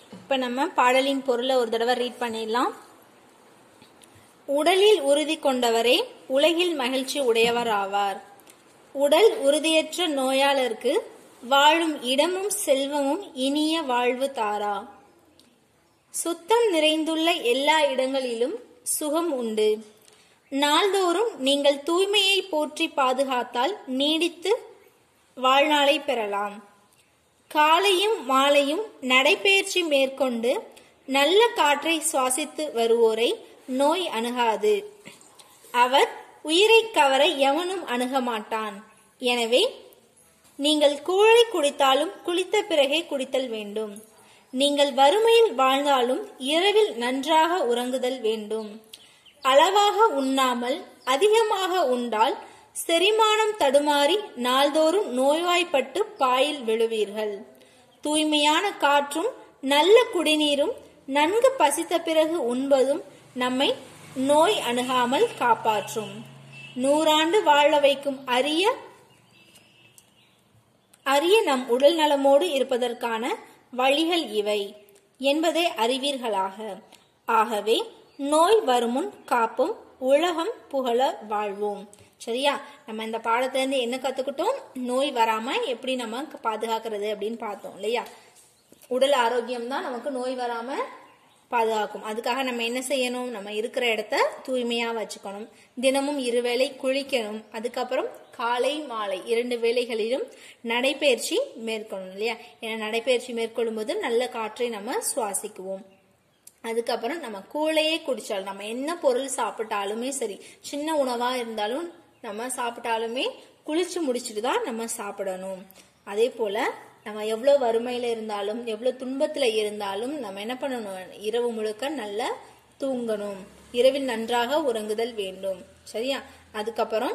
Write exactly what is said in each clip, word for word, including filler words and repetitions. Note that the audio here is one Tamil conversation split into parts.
இப்ப நம்ம பாடலின் பொருளை ஒரு தடவை ரீட் பண்ணிடலாம். உடலில் உறுதி கொண்டவரே உலகில் மகிழ்ச்சி உடையவர் ஆவார். உடல் உறுதியற்ற நோயாளருக்கு வாழும் இடமும் செல்வமும் இனிய வாழ்வு தாரா. சுத்தம் நிறைந்துள்ள எல்லா இடங்களிலும் சுகம் உண்டு. நாள்தோறும் நீங்கள் தூய்மையை போற்றி பாதுகாத்தால் நீடித்து வாழ்நாளை பெறலாம். காலையும் மாலையும் நடைபயிற்சி மேற்கொண்டு நல்ல காற்றை சுவாசித்து வருவோரை நோய் அணுகாது. அவர் உயிரை கவர எவனும் அணுக மாட்டான். எனவே நீங்கள் கூழை குடித்தாலும் குளித்த பிறகே குடித்தல் வேண்டும். நீங்கள் வறுமையில் வாழ்ந்தாலும் இரவில் நன்றாக உறங்குதல் வேண்டும். அளவாக உண்ணாமல் அதிகமாக உண்டால் செரிமானம் தடுமாறி நாள்தோறும் நோய்வாய்ப்பட்டு பாயில் விழுவீர்கள். தூய்மையான காற்றும் நல்ல குடிநீரும் நன்கு பசித்த பிறகு உண்பதும் நம்மை நோய் அணுகாமல் காப்பாற்றும். நூறாண்டு வாழ வைக்கும் அரிய அரிய நம் உடல் நலமோடு இருப்பதற்கான வழிகள் இவை என்பதை அறிவீர்களாக. ஆகவே நோய் வருமுன் காப்பும் உலகம் புகழ வாழ்வோம். சரியா? நம்ம இந்த பாடத்துல இருந்து என்ன கத்துக்கிட்டோம்? நோய் வராம எப்படி நம்ம பாதுகாக்கிறது அப்படின்னு பார்த்தோம் இல்லையா? உடல் ஆரோக்கியம் தான் நமக்கு நோய் வராம பாதுகாக்கும். அதுக்காக நம்ம என்ன செய்யணும்? நம்ம இருக்கிற இடத்த தூய்மையா வச்சுக்கணும். தினமும் இருவேளை குளிக்கணும். அதுக்கப்புறம் காலை மாலை இரண்டு வேளைகளிலும் நடைபயிற்சி மேற்கொள்ளணும் இல்லையா? ஏன்னா நடைபயிற்சி மேற்கொள்ளும் போது நல்ல காற்றை நம்ம சுவாசிக்குவோம். அதுக்கப்புறம் நம்ம கூழையே குடிச்சாலும், நம்ம என்ன பொருள் சாப்பிட்டாலுமே சரி, சின்ன உணவா இருந்தாலும் நம்ம சாப்பிட்டாலுமே குளிச்சு முடிச்சுட்டு தான் நம்ம சாப்பிடணும். அதே போல நம்ம எவ்வளவு வறுமையில இருந்தாலும் எவ்வளவு துன்பத்துல இருந்தாலும் நம்ம என்ன பண்ணணும்? இரவு முழுக்க நல்லா தூங்கணும். இரவில் நன்றாக உறங்குதல் வேண்டும். சரியா? அதுக்கப்புறம்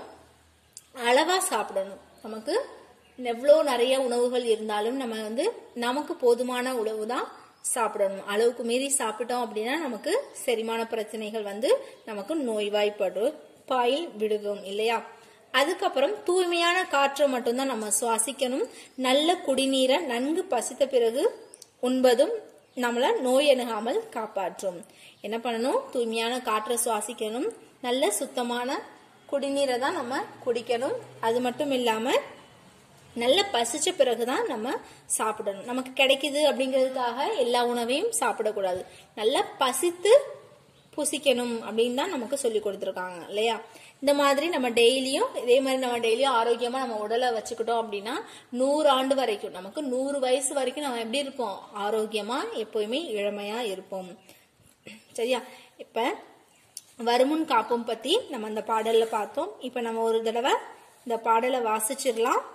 அளவா சாப்பிடணும். நமக்கு எவ்வளவு நிறைய உணவுகள் இருந்தாலும் நம்ம வந்து நமக்கு போதுமான உணவு தான் சாப்பிடணும். அளவுக்கு மீறி சாப்பிட்டோம் அப்படின்னா நமக்கு செரிமான பிரச்சனைகள் வந்து நமக்கு நோய்வாய்ப்படும், பாயில் விடுவோம் இல்லையா? அதுக்கப்புறம் தூய்மையான காற்றை மட்டும்தான் நம்ம சுவாசிக்கணும். நல்ல குடிநீரை நன்கு பசித்த பிறகு உண்பதும் நம்மள நோய் அணுகாமல் காப்பாற்றும். என்ன பண்ணணும்? தூய்மையான காற்றை சுவாசிக்கணும். நல்ல சுத்தமான குடிநீரை தான் நம்ம குடிக்கணும். அது மட்டும் இல்லாம நல்ல பசிச்ச பிறகுதான் நம்ம சாப்பிடணும். நமக்கு கிடைக்குது அப்படிங்கிறதுக்காக எல்லா உணவையும் சாப்பிடக்கூடாது. நல்லா பசித்து புசிக்கணும் அப்படின்னு தான் நமக்கு சொல்லி கொடுத்துருக்காங்க இல்லையா? இந்த மாதிரி நம்ம டெய்லியும் இதே மாதிரி நம்ம டெய்லியும் ஆரோக்கியமா நம்ம உடலை வச்சுக்கிட்டோம் அப்படின்னா நூறு ஆண்டு வரைக்கும், நமக்கு நூறு வயசு வரைக்கும் நம்ம எப்படி இருப்போம்? ஆரோக்கியமா எப்பவுமே இளமையா இருப்போம். சரியா? இப்ப வருமுன் காப்பும் பத்தி நம்ம அந்த பாடல்ல பார்த்தோம். இப்ப நம்ம ஒரு தடவை இந்த பாடலை வாசிச்சிடலாம்.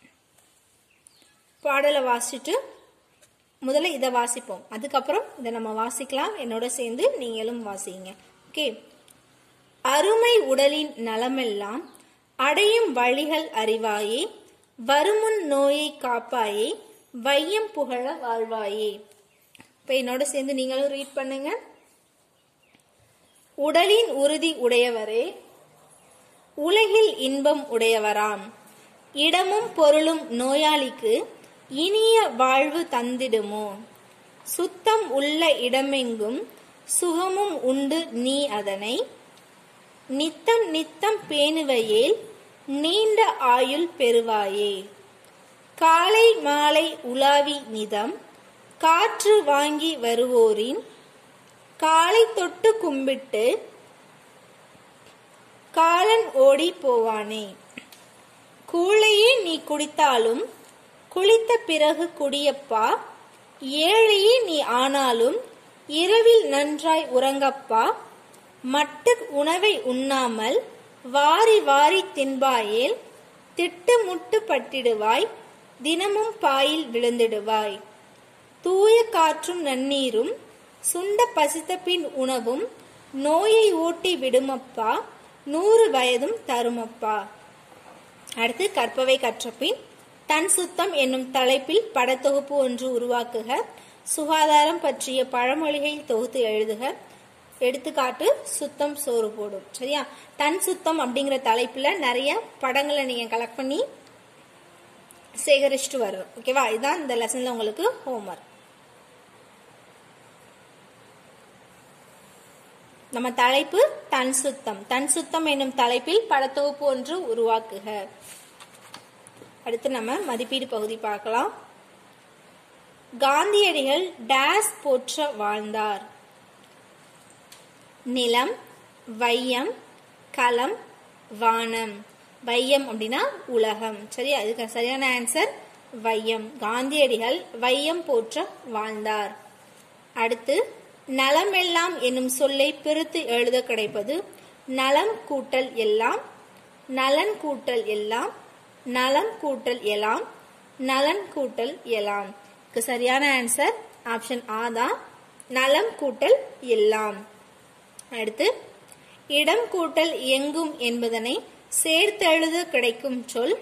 பாடலை வாசிச்சுட்டு முதல்ல இதை வாசிப்போம். அதுக்கப்புறம் இதை நம்ம வாசிக்கலாம். என்னோட சேர்ந்து நீங்களும் வாசிங்க. ஓகே. அருமை உடலின் நலமெல்லாம் அடையும் வழிகள் அறிவாயே, வருமுன் நோயை காப்பாயே, வையம் புகழ வாழ்வாயே. இப்ப என்னோட சேர்ந்து நீங்களும் ரீட் பண்ணுங்க. உடலின் உறுதி உடையவரே உலகில் இன்பம் உடையவராம். இடமும் பொருளும் நோயாளிக்கு இனிய வாழ்வு தந்திடுமோ. சுத்தம் உள்ள இடமெங்கும் சுகமும் உண்டு நீ அதனை. நித்தம் நித்தம் பேணுவையேல் நீண்ட ஆயுள் பெறுவாயே. காலை மாலை உலாவி நிதம் காற்று வாங்கி வருவோரின் காலை தொட்டு கும்பிட்டு காலன் ஓடி போவானே. கூழையே நீ குடித்தாலும் குளித்த பிறகு குடியப்பா. ஏழையே நீ ஆனாலும் இரவில் நன்றாய் உறங்கப்பா. மட்டு உணவை உண்ணாமல் வாரி வாரி தின்பாயேல் திட்டு முட்டு பட்டிடுவாய், தினமும் பாயில் விழுந்திடுவாய். தூய காற்றும் நன்னீரும் சுண்ட பசித்த பின் உணவும் நோயை ஓட்டி விடுமப்பா, நூறு வயதும் தருமப்பா. அடுத்து கற்பவை கற்றபின் தன் சுத்தம் என்னும் தலைப்பில் படத்தொகுப்பு ஒன்று உருவாக்குக. சுகாதாரம் பற்றிய பழமொழிகளை தொகுத்து எழுதுக. எடுத்துக்காட்டு சுத்தம் சோறு போடும். சரியா? தன் சுத்தம் அப்படிங்கிற தலைப்புல நிறைய படங்களை நீங்க கலெக்ட் பண்ணி சேகரிச்சுட்டு வரும். ஓகேவா? இதுதான் இந்த லெசன்ல உங்களுக்கு ஹோம்வொர்க். நம்ம தலைப்பு தன் சுத்தம். தன் சுத்தம் என்னும் தலைப்பில் படத்தொகுப்பு ஒன்று உருவாக்குக. அடுத்து நம்ம மதிப்பீடு பகுதி பார்க்கலாம். காந்தியடிகள் டேஸ் போற்ற வாழ்ந்தார். நிலம், வையம், களம், வானம். வையம் அப்படின்னா உலகம். சரியா? இதுக்கு சரியான ஆன்சர் வையம். காந்தியடிகள் வையம் போற்ற வாழ்ந்தார். அடுத்து நலமெல்லாம் என்னும் சொல்லை பிரித்து எழுத கிடைப்பது நலம் கூட்டல் எல்லாம், நலன் கூட்டல் எல்லாம், நலம் கூட்டல் எல்லாம், நலன் கூட்டல் எல்லாம். இதுக்கு சரியான ஆன்சர் ஆப்ஷன் ஆ தான், நலம் கூட்டல் எல்லாம். அடுத்து இடம் கூட்டல் எங்கும் என்பதனை சேர்த்தெழுத கிடைக்கும் சொல்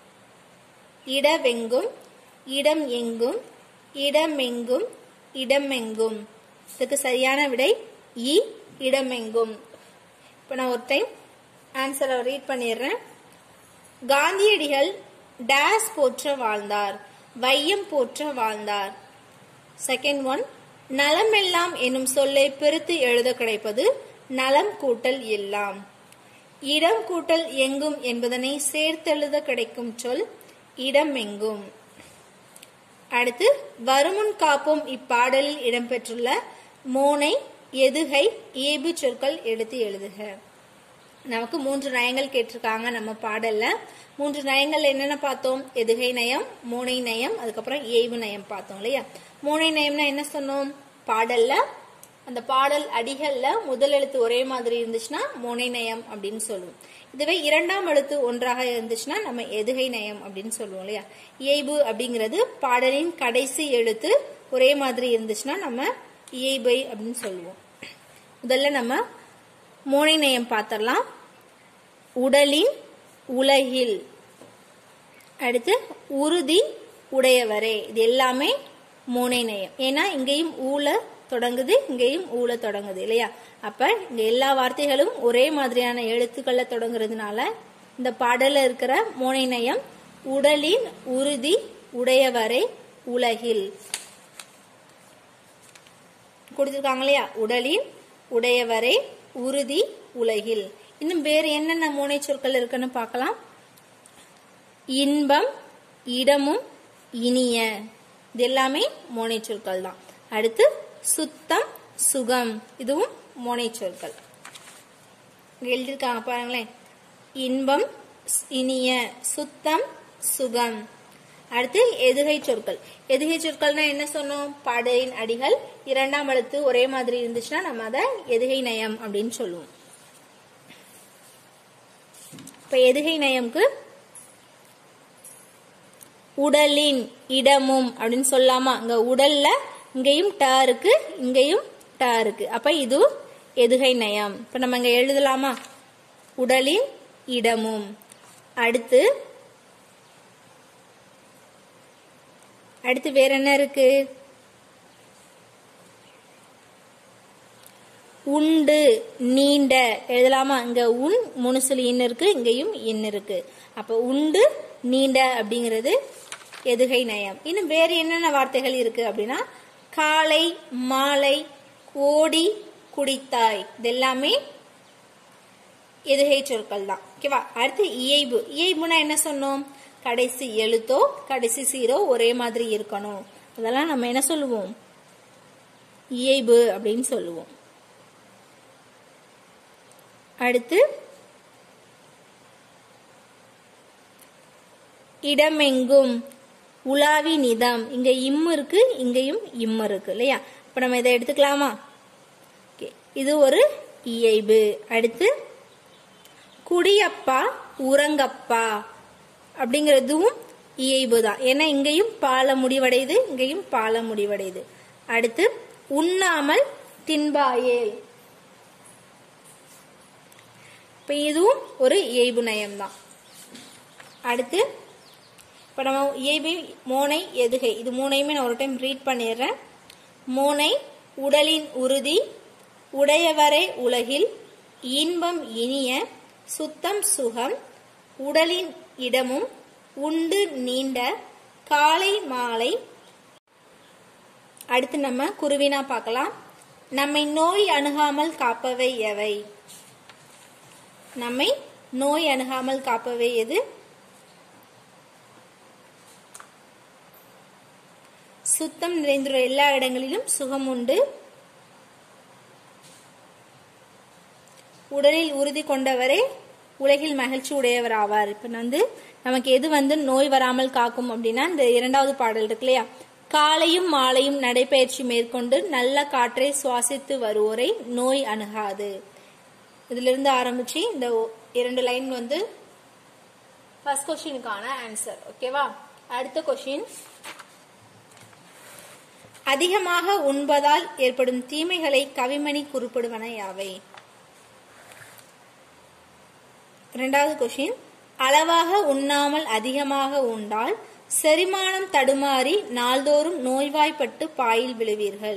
இடவெங்கும், இடம் எங்கும், இடமெங்கும், இடமெங்கும். இதுக்கு சரியான விடை இ, இடமெங்கும். இப்போ நான் ஒரு டைம் ஆன்சரை ரீட் பண்ணிடுறேன். காந்தியடிகள் டேஸ் போற்ற வாழ்ந்தார், வையம் போற்ற வாழ்ந்தார். செகண்ட் ஒன், நலமெல்லாம் என்னும் சொல்லை பிரித்து எழுத கிடைப்பது நலம் கூட்டல் எல்லாம். இடம் கூட்டல் எங்கும் என்பதனை சேர்த்தெழுத கிடைக்கும் சொல் இடமெங்கும். அடுத்து வருமுன் காப்போம் இப்பாடலில் இடம்பெற்றுள்ள மோனை, எதுகை, இயைபு சொற்கள் எடுத்து எழுதுக. நமக்கு மூன்று நயங்கள் கேட்டிருக்காங்க நம்ம பாடல்ல. மூன்று நயங்கள் என்னென்ன பார்த்தோம்? எதுகை நயம், மோனை நயம், அதுக்கப்புறம் இயைபு நயம் பார்த்தோம் இல்லையா? மோனை நயம்னா என்ன சொன்னோம்? பாடல்ல அந்த பாடல் அடிகள்ல முதல் எழுத்து ஒரே மாதிரி இருந்துச்சுன்னா மோனை நயம் அப்படின்னு சொல்லுவோம். இதுவே இரண்டாம் எழுத்து ஒன்றாக இருந்துச்சுன்னா நம்ம எதுகை நயம் அப்படின்னு சொல்லுவோம் இல்லையா? இயைபு அப்படிங்கிறது பாடலின் கடைசி எழுத்து ஒரே மாதிரி இருந்துச்சுன்னா நம்ம இயைபை அப்படின்னு சொல்லுவோம். முதல்ல நம்ம மோனை நயம் பார்த்தரலாம். உடலின், உலகில். அடுத்து உறுதி, உடையவரே. இது எல்லாமே மோனை நயம். ஏன்னா இங்கேயும் ஊல தொடங்குது, இங்கேயும் ஊல தொடங்குது இல்லையா? அப்ப இங்க எல்லா வார்த்தைகளும் ஒரே மாதிரியான எழுத்துக்கள்ல தொடங்குறதுனால இந்த பாடல்ல இருக்கிற மோனை நயம் உடலின், உறுதி, உடையவரே, உலகில் கொடுத்திருக்காங்க இல்லையா? உடலின், உடையவரே, உறுதி, உலகில். இன்னும் வேறு என்னென்ன மோனை சொற்கள் இருக்குன்னு பார்க்கலாம். இன்பம், இடமும், இனிய. இது எல்லாமே மோனை சொற்கள் தான். அடுத்து சுத்தம், சுகம். இதுவும் மோனை சொற்கள். எழுதிருக்காங்க பாருங்களேன். இன்பம், இனிய, சுத்தம், சுகம். அடுத்து எதுகை சொற்கள். எதுகை சொற்கள்னா என்ன சொன்னோம்? பாடலின் அடிகள் இரண்டாம் எழுத்து ஒரே மாதிரி இருந்துச்சுன்னா நம்ம அதை எதுகை நயம் அப்படின்னு சொல்லுவோம். இப்ப எதுகை நயம்க்கு உடலின், இடமும் அப்படின்னு சொல்லாமா? இங்க உடல்ல இங்கேயும் ட இருக்கு, இங்கேயும் ட இருக்கு. அப்ப இது எதுகை நயம். இப்ப நம்ம இங்க எழுதலாமா? உடலின், இடமும். அடுத்து அடுத்து வேற என்ன இருக்கு? உண்டு, நீண்ட. எழுதலாமா? இங்க உன் முனுசுல இன் இருக்கு, இங்கேயும் இன் இருக்கு. அப்ப உண்டு, நீண்ட அப்படிங்கிறது எதுகை நயம். இன்னும் வேற என்னென்ன வார்த்தைகள் இருக்கு அப்படின்னா காலை, மாலை, ஓடி, குடித்தாய். இது எல்லாமே எதுகை சொற்கள் தான். ஓகேவா? அடுத்து இயைபு. இயைபுனா என்ன சொன்னோம்? கடைசி எழுத்தோ கடைசி சீரோ ஒரே மாதிரி இருக்கணும். அதெல்லாம் நம்ம என்ன சொல்லுவோம்? இயைபு அப்படின்னு சொல்லுவோம். அடுத்து இடமெங்கும், உலாவி நிதம். இங்க இம் இருக்கு, இங்கேயும் இம் இருக்கு இல்லையா? இப்ப நம்ம இதை எடுத்துக்கலாமா? இது ஒரு இயைபு. அடுத்து குடியப்பா, உறங்கப்பா அப்படிங்கிறதும் இயைபு தான். ஏன்னா இங்கேயும் பால முடிவடையுது, இங்கேயும் பால முடிவடையுது. அடுத்து உண்ணாமல் தின்பாயேல். இப்ப இதுவும் ஒரு இயைபு நயம் தான். அடுத்து இப்ப நம்ம இயைபு, மோனை, எதுகை, இது மூணையுமே நான் ஒரு டைம் ரீட் பண்ணிடுறேன். மோனை உடலின் உறுதி, உடையவரே உலகில், இன்பம் இனிய, சுத்தம் சுகம், உடலின் இடமும், உண்டு நீண்ட, காலை மாலை. அடுத்து நம்ம குருவினா பார்க்கலாம். நம்மை நோய் அணுகாமல் காப்பவை எவை? நம்மை நோய் அணுகாமல் காப்பவை எது? சுத்தம் நிறைந்துள்ள எல்லா இடங்களிலும் சுகம் உண்டு. உடலில் உறுதி கொண்டவரே உலகில் மகிழ்ச்சி உடையவர் ஆவார். இப்ப வந்து நமக்கு எது வந்து நோய் வராமல் காக்கும் அப்படின்னா இந்த இரண்டாவது பாடல் இருக்கு இல்லையா, காலையும் மாலையும் நடைபயிற்சி மேற்கொண்டு நல்ல காற்றை சுவாசித்து வருவோரை நோய் அணுகாது. இதுல இருந்து ஆரம்பிச்சு இந்த இரண்டு லைன் வந்து ஃபர்ஸ்ட் கொஸ்டினுக்கான ஆன்சர். ஓகேவா? அடுத்த கொஸ்டின், அதிகமாக உண்பதால் ஏற்படும் தீமைகளை கவிமணி குறிப்பிடுவன யாவை? இரண்டாவது கொஸ்டின், அளவாக உண்ணாமல் அதிகமாக உண்டால் செரிமானம் தடுமாறி நாள்தோறும் நோய்வாய்ப்பட்டு பாயில் விழுவீர்கள்.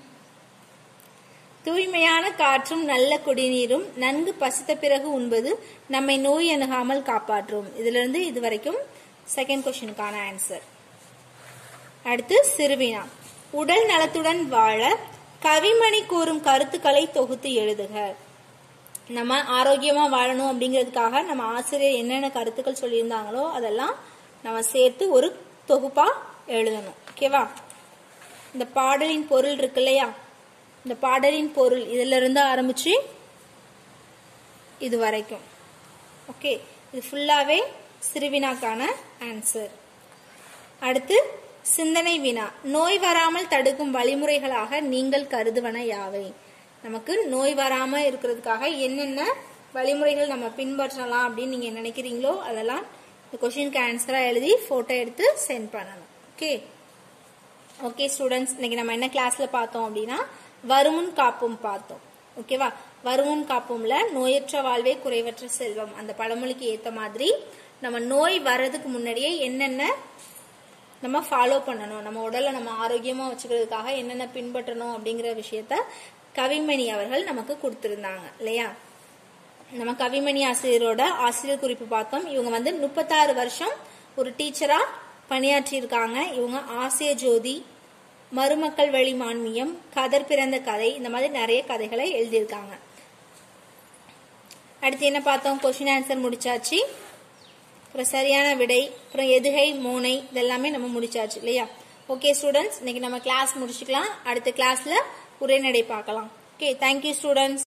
தூய்மையான காற்றும் நல்ல குடிநீரும் நன்கு பசித்த பிறகு உண்பது நம்மை நோய் அணுகாமல் காப்பாற்றும். இதுல இருந்து இதுவரைக்கும் செகண்ட் கொஸ்டினுக்கான ஆன்சர். அடுத்து சிறுவினா, உடல் நலத்துடன் வாழ கவிமணி கூறும் கருத்துக்களை தொகுத்து எழுதுக. நம்ம ஆரோக்கியமா வாழணும் அப்படிங்கிறதுக்காக நம்ம ஆசிரியர் என்னென்ன கருத்துக்கள் சொல்லியிருந்தாங்களோ அதெல்லாம் நம்ம சேர்த்து ஒரு தொகுப்பா எழுதணும். ஓகேவா? இந்த பாடலின் பொருள் இருக்கு இல்லையா, இந்த பாடலின் பொருள் இதுல இருந்து ஆரம்பிச்சு இது வரைக்கும். ஓகே, இது ஃபுல்லாவே சிறுவினாக்கான ஆன்சர். அடுத்து சிந்தனை வினா, நோய் வராமல் தடுக்கும் வழிமுறைகளாக நீங்கள் கருதுவன யாவை? நமக்கு நோய் வராம இருக்கிறதுக்காக என்னென்ன வழிமுறைகள் நம்ம பின்பற்றலாம் அப்படின்னு நீங்க நினைக்கிறீங்களோ அதெல்லாம் இந்த கொஸ்டினுக்கு ஆன்சரா எழுதி போட்டோ எடுத்து சென்ட் பண்ணணும். ஓகே ஓகே ஸ்டூடெண்ட்ஸ், இன்னைக்கு நம்ம என்ன கிளாஸ்ல பார்த்தோம் அப்படின்னா வருமுன் காப்பும் பார்த்தோம். ஓகேவா? வருமுன் காப்பும்ல நோயற்ற வாழ்வே குறைவற்ற செல்வம் அந்த பழமொழிக்கு ஏத்த மாதிரி நம்ம நோய் வர்றதுக்கு முன்னாடியே என்னென்ன நம்ம ஃபாலோ பண்ணணும், நம்ம உடலை நம்ம ஆரோக்கியமா வச்சுக்கிறதுக்காக என்னென்ன பின்பற்றணும் அப்படிங்கிற விஷயத்த கவிமணி அவர்கள் நமக்கு கொடுத்திருந்தாங்க இல்லையா. நம்ம கவிமணி ஆசிரியரோட ஆசிரியர் குறிப்பு பார்த்தோம். இவங்க வந்து முப்பத்தாறு வருஷம் ஒரு டீச்சரா பணியாற்றி இருக்காங்க. இவங்க ஆசிய ஜோதி, மருமக்கள் வழி மான்மியம், கதர் பிறந்த கதை, இந்த மாதிரி நிறைய கதைகளை எழுதியிருக்காங்க. அடுத்து என்ன பார்த்தோம்? கொஸ்டின் ஆன்சர் முடிச்சாச்சு. அப்புறம் சரியான விடை, அப்புறம் எதுகை, மோனை, இதெல்லாமே நம்ம முடிச்சாச்சு இல்லையா. ஓகே ஸ்டூடெண்ட்ஸ், இன்னைக்கு நம்ம கிளாஸ் முடிச்சுக்கலாம். அடுத்த கிளாஸ்ல உரைநடை பார்க்கலாம். Okay, thank you students.